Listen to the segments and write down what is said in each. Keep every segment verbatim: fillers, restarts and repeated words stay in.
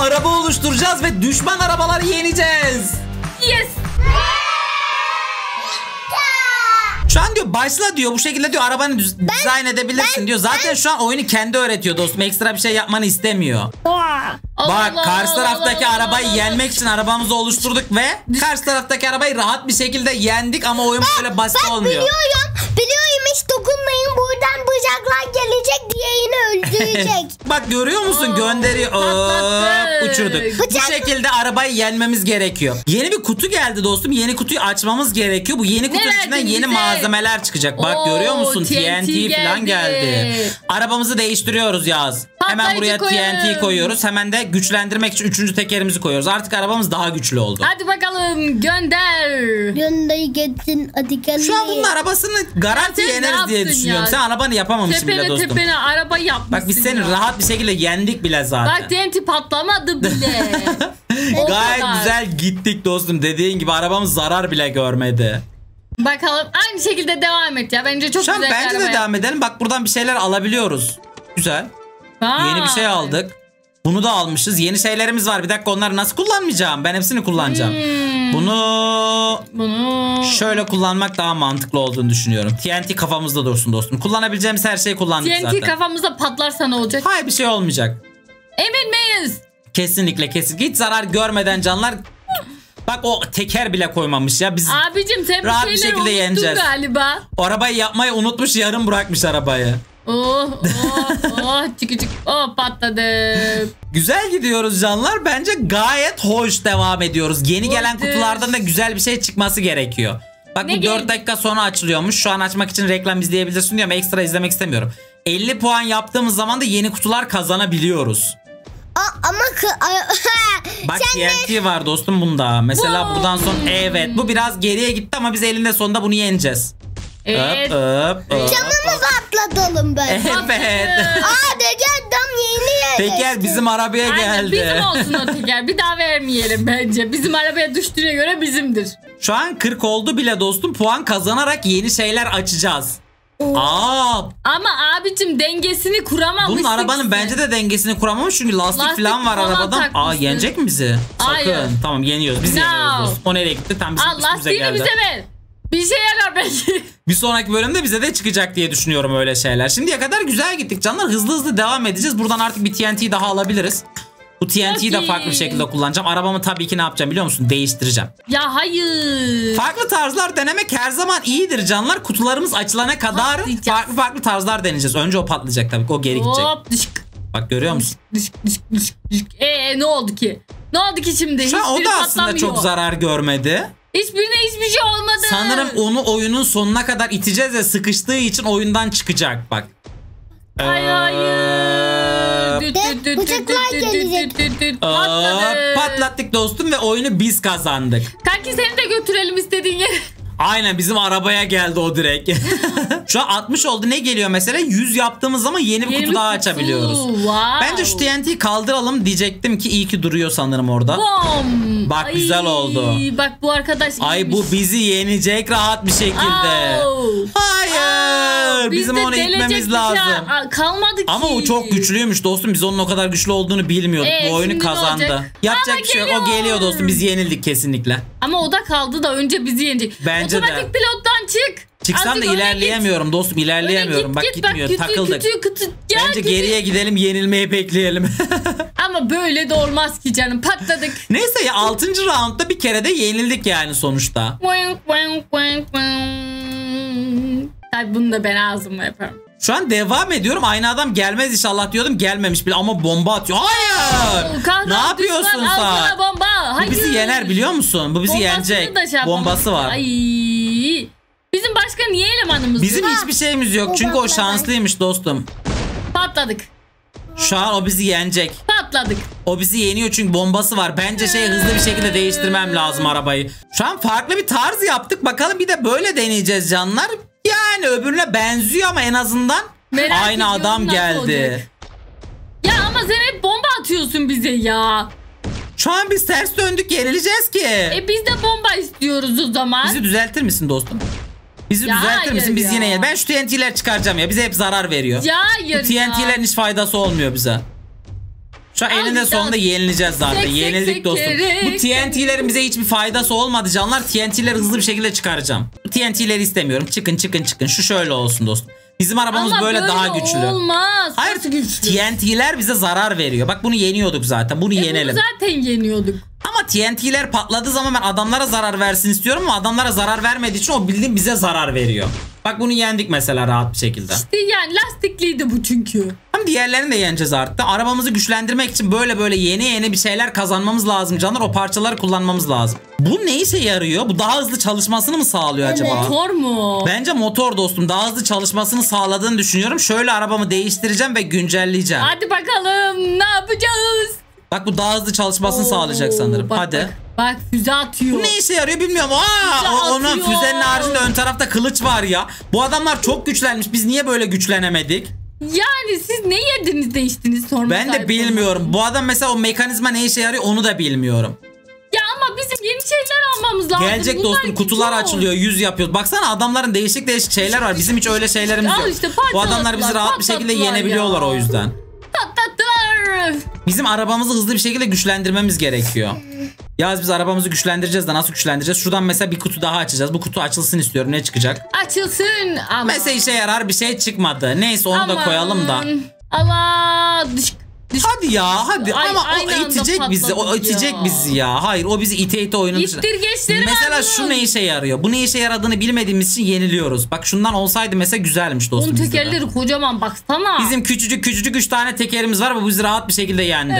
araba oluşturacağız ve düşman arabaları yeneceğiz. Yes. Şu an diyor başla diyor, bu şekilde diyor arabanı düz- Ben- dizayn edebilirsin ben- diyor. Zaten ben- şu an oyunu kendi öğretiyor dostum. Ekstra bir şey yapmanı istemiyor. Allah Bak Allah, karşı Allah taraftaki Allah, arabayı Allah. yenmek için arabamızı oluşturduk ve karşı taraftaki arabayı rahat bir şekilde yendik ama oyun böyle basit Bak olmuyor. biliyorum. Biliyorum hiç dokunmayın. Buradan bıçaklar gelecek diye yine öldürecek. Bak görüyor musun? Oo, Gönderiyor. patlattık. Hop, uçurduk. Bu Bıçak- şekilde arabayı yenmemiz gerekiyor. Yeni bir kutu geldi dostum. Yeni kutuyu açmamız gerekiyor. Bu yeni kutunun verdin içinden yeni bize? malzemeler çıkacak. Bak Oo, görüyor musun? T N T T N T falan geldi. geldi. Arabamızı değiştiriyoruz Yaz. Hemen Patlayıcı buraya T N T koyalım. koyuyoruz. Hemen de güçlendirmek için üçüncü tekerimizi koyuyoruz. Artık arabamız daha güçlü oldu. Hadi bakalım gönder. Yöndayı geçsin. Hadi gelin. Şu an bunun arabasını garanti Ya sen yeneriz ne diye yaptın düşünüyorum. ya? Sen arabanı yapamamışsın bile Tepene dostum. tepene araba yapmışsın. Bak biz seni ya. rahat bir şekilde yendik bile zaten. Bak T N T patlamadı bile. O Gayet kadar. güzel gittik dostum. Dediğin gibi arabamız zarar bile görmedi. Bakalım aynı şekilde devam et ya. Bence çok Şu an güzel bence araba de devam edelim. Bak buradan bir şeyler alabiliyoruz. Güzel. yap. Yeni bir şey Vay. aldık. Bunu da almışız. Yeni şeylerimiz var. Bir dakika onları nasıl kullanmayacağım? Ben hepsini kullanacağım. Hmm. Bunu Bunu şöyle kullanmak daha mantıklı olduğunu düşünüyorum. T N T kafamızda dursun dostum. Kullanabileceğimiz her şeyi kullandık T N T zaten. kafamıza patlarsa ne olacak? Hayır bir şey olmayacak. Emin miyiz? Kesinlikle kesinlikle. Hiç zarar görmeden canlar. Bak o teker bile koymamış ya. Biz Abicim sen Rahat bir bir şeyler şekilde unuttun yeneceğiz. galiba. o arabayı yapmayı unutmuş, yarım bırakmış arabayı. Oh oh oh çıkı çık oh patladı. Güzel gidiyoruz canlar. Bence gayet hoş devam ediyoruz. Yeni gelen Hoştur. kutulardan da güzel bir şey çıkması gerekiyor. Bak Ne bu geldi? dört dakika sonra açılıyormuş. Şu an açmak için reklam izleyebilirsin diyor ama ekstra izlemek istemiyorum. elli puan yaptığımız zaman da yeni kutular kazanabiliyoruz. Aa, ama Bak sen T N T var dostum bunda. Mesela Wow. buradan sonra evet bu biraz geriye gitti ama biz elinde sonunda bunu yeneceğiz. Evet. Öp öp öp. canımı patlatalım ben. Evet. Aa de gel dam yeni yer. Teker bizim arabaya Aynen, geldi. bizim olsun o teker. Bir daha vermeyelim bence. Bizim arabaya düştüğüne göre bizimdir. Şu an kırk oldu bile dostum. Puan kazanarak yeni şeyler açacağız. Aa, Ama abicim dengesini kuramamışsın. bunun arabanın sen. bence de dengesini kuramamış çünkü lastik, Lastik falan var falan arabadan. Aa takmışsın. yenecek mi bizi? Sakın. Hayır. Tamam yeniyoruz. Biz No. yeniyoruz dostum. O nereye gitti? Tam bizim Al üstümüze lastiğini geldi. bize ver. Bir şey yarar belki. Bir sonraki bölümde bize de çıkacak diye düşünüyorum öyle şeyler. Şimdiye kadar güzel gittik canlar. Hızlı hızlı devam edeceğiz. Buradan artık bir T N T daha alabiliriz. Bu T N T'yi de Çok farklı bir iyi. şekilde kullanacağım. Arabamı tabii ki ne yapacağım biliyor musun? Değiştireceğim. Ya hayır. Farklı tarzlar denemek her zaman iyidir canlar. Kutularımız açılana kadar Patlayacağız. farklı farklı tarzlar deneyeceğiz. Önce o patlayacak tabii ki. O geri gidecek. Hop düşük. Bak görüyor musun? Düşük düşük düşük düşük. Ee ne oldu ki? Ne oldu ki şimdi? Şu an o Hiçbiri da aslında patlamıyor. çok zarar görmedi. Hiçbirine hiçbir şey olmadı. Sanırım onu oyunun sonuna kadar iteceğiz ve sıkıştığı için oyundan çıkacak bak. Ay hayır. Düt düt düt düt bıçaklar düt düt gelecek. düt düt düt. Aa, Patladı. patlattık dostum ve oyunu biz kazandık. Kanki seni de götürelim istediğin yere. Aynen bizim arabaya geldi o direkt. Şu an altmış oldu. Ne geliyor mesela? yüz yaptığımız zaman yeni bir Yeni kutu bir daha kutu. açabiliyoruz. Wow. Bence şu T N T'yi kaldıralım diyecektim ki iyi ki duruyor sanırım orada. Bom. Bak, güzel oldu. Bak bu arkadaş Ay bu iyiymiş. bizi yenecek rahat bir şekilde. Au. Hayır. Au. Bizim Bizde onu delecek itmemiz bir şey lazım. a- kalmadı ki. Ama o çok güçlüymüş dostum. Biz onun o kadar güçlü olduğunu bilmiyorduk. Ee, bu oyunu şimdi ne kazandı. olacak? Yapacak Ama bir şey yok. O geliyor. geliyor dostum. Biz yenildik kesinlikle. Ama o da kaldı da önce bizi yenecek. Bence de. Otomatik pilottan çık. Çıksam Azıcık da öne ilerleyemiyorum dostum. git. Öne İlerleyemiyorum. git, Bak git, gitmiyor. kötü, Takıldık. Kötü, kötü. Ya, Bence kötü. geriye gidelim. Yenilmeyi bekleyelim. Ama böyle de olmaz ki canım. Patladık. Neyse ya altıncı roundda bir kere de yenildik yani sonuçta. Tabii bunu da ben ağzımla yaparım. Şu an devam ediyorum. Aynı adam gelmez inşallah diyordum. Gelmemiş bile ama bomba atıyor. Hayır. Kahraman Ne yapıyorsun düşman, al sana sen? bomba. Bu Hayır. bizi yener biliyor musun? Bu bizi Bombasını yenecek. da şey yapamam. Bombası var. Ay. Bizim başka niye elemanımız Bizim yok? hiçbir şeyimiz yok. Çünkü o Bombası var. şanslıymış dostum. Patladık. Şu an o bizi yenecek. Patladık. O bizi yeniyor çünkü bombası var. Bence şey hızlı bir şekilde değiştirmem lazım arabayı. Şu an farklı bir tarz yaptık. Bakalım bir de böyle deneyeceğiz canlar. Yani öbürüne benziyor ama en azından Merak aynı ediyorum adam nasıl geldi. olacak. Ya ama sen hep bomba atıyorsun bize ya. Şu an biz ters döndük, yenileceğiz ki. E biz de bomba istiyoruz o zaman. Bizi düzeltir misin dostum? Bizi Ya düzeltir hayır misin? Biz ya. yine yen. Ben şu T N T'ler çıkaracağım ya. Bize hep zarar veriyor. Ya hayır Bu T N T'lerin ya. hiç faydası olmuyor bize. Şu an elinde sonunda yenileceğiz zaten. Sek, sek, Yenildik sek, dostum. sek. Bu T N T'lerin bize hiçbir faydası olmadı canlar. T N T'leri hızlı bir şekilde çıkaracağım. Bu T N T'leri istemiyorum. Çıkın çıkın çıkın. Şu şöyle olsun dostum. Bizim arabamız Ama böyle, böyle daha güçlü. olmaz. Hayır, Nasıl güçlü? T N T'ler bize zarar veriyor. Bak bunu yeniyorduk zaten. Bunu E, yenelim. bunu zaten yeniyorduk. Ama T N T'ler patladığı zaman ben adamlara zarar versin istiyorum ama adamlara zarar vermediği için o bildiğin bize zarar veriyor. Bak bunu yendik mesela rahat bir şekilde. İşte yani lastikliydi bu çünkü. Hem diğerlerini de yeneceğiz artık. Arabamızı güçlendirmek için böyle böyle yeni yeni bir şeyler kazanmamız lazım canlar. O parçaları kullanmamız lazım. Bu ne işe yarıyor? Bu daha hızlı çalışmasını mı sağlıyor acaba? Motor mu? Bence motor dostum. Daha hızlı çalışmasını sağladığını düşünüyorum. Şöyle arabamı değiştireceğim ve güncelleyeceğim. Hadi bakalım ne yapacağız? Bak bu daha hızlı çalışmasını Oo, sağlayacak sanırım. bak, Hadi. Bak, bak füze atıyor. Bu ne işe yarıyor bilmiyorum. Aa, Füze o- onun atıyor. füzenin haricinde ön tarafta kılıç var ya. Bu adamlar çok güçlenmiş. Biz niye böyle güçlenemedik? Yani siz ne yediniz de içtiniz sorma Ben de sahibi bilmiyorum. olmadım. Bu adam mesela o mekanizma ne işe yarıyor onu da bilmiyorum. Ya ama bizim yeni şeyler almamız lazım. Gelecek Bunlar dostum, kutular çok. açılıyor, yüz yapıyoruz. Baksana adamların değişik değişik şeyler var. Bizim hiç öyle şeylerimiz Al yok. işte, Bu adamlar bizi patlattılar, rahat bir şekilde patlattılar yenebiliyorlar ya. o yüzden. Patlattılar. Bizim arabamızı hızlı bir şekilde güçlendirmemiz gerekiyor. Yaz biz arabamızı güçlendireceğiz de nasıl güçlendireceğiz? Şuradan mesela bir kutu daha açacağız. Bu kutu açılsın istiyorum. Ne çıkacak? Açılsın ama. Mesela işe yarar bir şey çıkmadı. Neyse onu da Aman. koyalım da. Allah dış, dış. Hadi ya hadi Ay, ama aynı o anda itecek bizi. O patladık itecek ya. bizi ya. Hayır o bizi ite ite oyunun dışına- İttirgeçleri var Mesela bunun. şu ne işe yarıyor? Bu ne işe yaradığını bilmediğimiz için yeniliyoruz. Bak şundan olsaydı mesela güzelmiş dostum. Onun bizde de. tekerleri kocaman baksana. Bizim küçücük küçücük üç tane tekerimiz var ve bu bizi rahat bir şekilde yendi.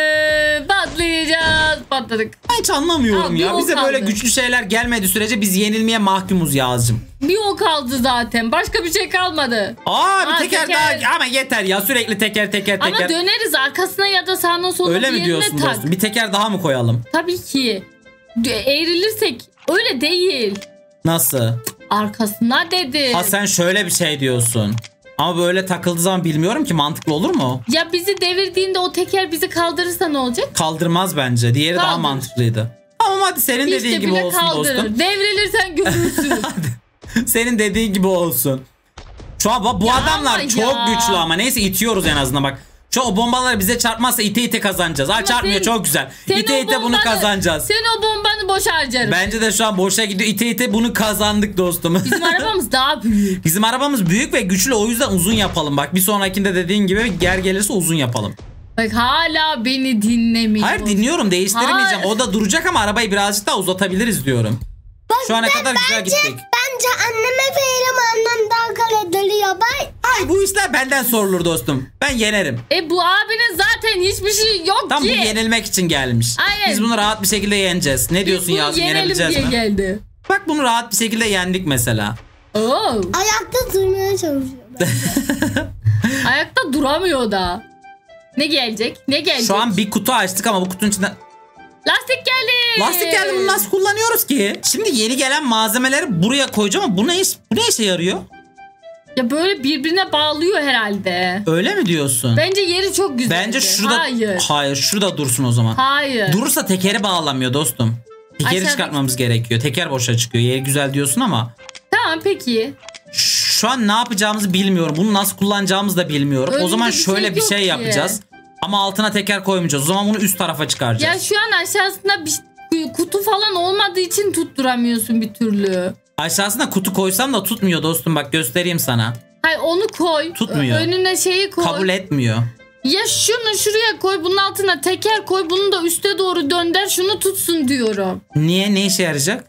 Ee, patlayacağız. Patladık. Ben hiç anlamıyorum Abi, ya. o Bize böyle kaldı. güçlü şeyler gelmediği sürece biz yenilmeye mahkumuz Yağız'cığım. Bir o kaldı zaten. Başka bir şey kalmadı. Aa bir Aa, teker, teker. daha ama yeter ya sürekli teker teker teker. Ama döneriz arkasına ya da sağına soluna Öyle bir mi yerine diyorsun tak. dostum? Bir teker daha mı koyalım? Tabii ki. D- Eğrilirsek öyle değil. Nasıl? Arkasına dedi. Ha sen şöyle bir şey diyorsun. Ama böyle takıldığı zaman bilmiyorum ki mantıklı olur mu? Ya bizi devirdiğinde o teker bizi kaldırırsa ne olacak? Kaldırmaz bence. Diğeri daha Kaldırır. mantıklıydı. Tamam hadi senin dediğin İşte gibi bile olsun kaldırır. dostum. Devrilirsen görürsün. Senin dediğin gibi olsun. Şu an bak bu Ya adamlar ama çok ya. güçlü ama neyse itiyoruz en azından bak. Şu o bombalar bize çarpmazsa ite ite kazanacağız. Ha Ama çarpmıyor sen- çok güzel. Sen İte o ite bunu bombanı- kazanacağız. Sen o bombanı boş harcarım. Bence de şu an boşa gidiyor. İte ite bunu kazandık dostum. Bizim arabamız daha büyük. Bizim arabamız büyük ve güçlü o yüzden uzun yapalım. Bak bir sonrakinde dediğin gibi ger gelirse uzun yapalım. Bak hala beni dinlemiyor. Hayır dinliyorum değiştirmeyeceğim. Hayır. O da duracak ama arabayı birazcık daha uzatabiliriz diyorum. Şu ana kadar güzel gittik. Bence anneme veririm, annem daha kalediriyor. Ben Ay bu işler benden sorulur dostum. Ben yenerim. E bu abinin zaten hiçbir şey yok Tam bu ki. yenilmek için gelmiş. Aynen. Biz bunu rahat bir şekilde yeneceğiz. Ne diyorsun Biz bunu Yazın yenelim yenebileceğiz diye mi? geldi. Bak bunu rahat bir şekilde yendik mesela. Oo. ayakta durmaya çalışıyorum. Ayakta duramıyor da. Ne gelecek? Ne gelecek? Şu an bir kutu açtık ama bu kutunun içinde... lastik geldi. Lastik geldi bunu nasıl kullanıyoruz ki? Şimdi yeni gelen malzemeleri buraya koyacağım ama bu ne, iş, bu ne işe yarıyor? Ya böyle birbirine bağlıyor herhalde. Öyle mi diyorsun? Bence yeri çok güzel. Bence şurada... Hayır. Hayır şurada dursun o zaman. Hayır. Durursa tekeri bağlamıyor dostum. Tekeri Aşağıdaki- çıkartmamız gerekiyor. Teker boşa çıkıyor. Yeri güzel diyorsun ama... Tamam peki. Şu an ne yapacağımızı bilmiyorum. Bunu nasıl kullanacağımızı da bilmiyorum. Önünde o zaman bir şey şöyle bir yok şey ki. yapacağız. Ama altına teker koymayacağız. O zaman bunu üst tarafa Ya çıkaracağız. şu an aşağısında bir kutu falan olmadığı için tutturamıyorsun bir türlü. Aşağısına kutu koysam da tutmuyor dostum. Bak göstereyim sana. Hayır onu koy. Tutmuyor. Önüne şeyi koy. Kabul etmiyor. Ya şunu şuraya koy, bunun altına teker koy, bunu da üste doğru dönder, şunu tutsun diyorum. Niye? Ne işe yarayacak?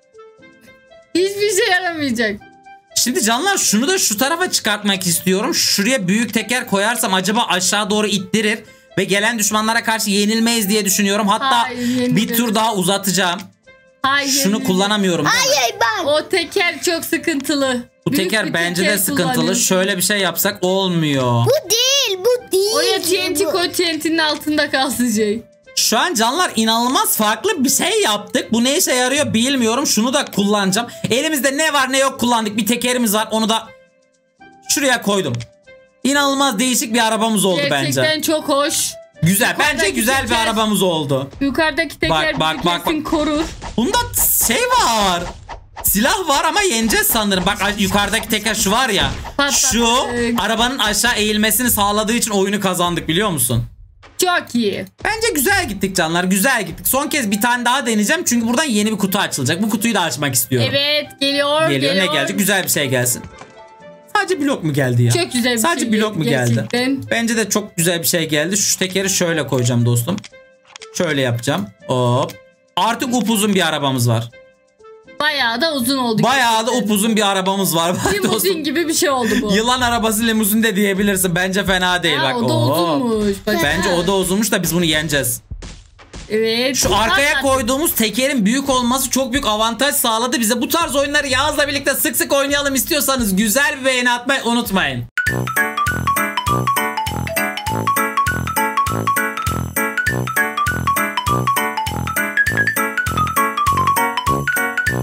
Hiçbir şey yaramayacak. Şimdi canlar şunu da şu tarafa çıkartmak istiyorum. Şuraya büyük teker koyarsam acaba aşağı doğru ittirir ve gelen düşmanlara karşı yenilmeyiz diye düşünüyorum. Hatta Hayır, yeniliriz. bir tur daha uzatacağım. Hayır. Şunu kullanamıyorum. değil mi? Hayır bak. O teker çok sıkıntılı. Bu Büyük teker bir bence de teker sıkıntılı. kullanıyorsun. Şöyle bir şey yapsak olmuyor. Bu değil, bu değil. Oraya T N T Bu. koy, T N T'nin altında kalsın şey. Şu an canlar inanılmaz farklı bir şey yaptık. Bu ne işe yarıyor bilmiyorum. Şunu da kullanacağım. Elimizde ne var ne yok kullandık. Bir tekerimiz var. Onu da şuraya koydum. İnanılmaz değişik bir arabamız oldu Gerçekten bence. çok hoş. Güzel. Bence Yukarıdaki güzel bir teker- arabamız oldu. Yukarıdaki teker Bak, bak, bizi bak, kesin korur. Bunda şey var. Silah var ama yeneceğiz sanırım. Bak yukarıdaki teker şu var ya. Patlattık. Şu arabanın aşağı eğilmesini sağladığı için oyunu kazandık biliyor musun? Çok iyi. Bence güzel gittik canlar, güzel gittik. Son kez bir tane daha deneyeceğim çünkü buradan yeni bir kutu açılacak. Bu kutuyu da açmak istiyorum. Evet geliyor Geliyor, geliyor. ne gelecek? Güzel bir şey gelsin. Sadece blok mu geldi ya? Çok güzel bir Sadece şey blok mu gerçekten. geldi? Bence de çok güzel bir şey geldi. Şu tekeri şöyle koyacağım dostum. Şöyle yapacağım. Hop. Artık upuzun bir arabamız var. Bayağı da uzun oldu. Bayağı da upuzun bir arabamız var. Bak Limuzin dostum. gibi bir şey oldu bu. Yılan arabası limuzin de diyebilirsin. Bence fena değil. Ha, Bak. o da Oo. uzunmuş. Bak. Bence o da uzunmuş da biz bunu yeneceğiz. Evet. Şu arkaya koyduğumuz tekerin büyük olması çok büyük avantaj sağladı bize. Bu tarz oyunları Yağız'la birlikte sık sık oynayalım istiyorsanız güzel bir beğeni atmayı unutmayın.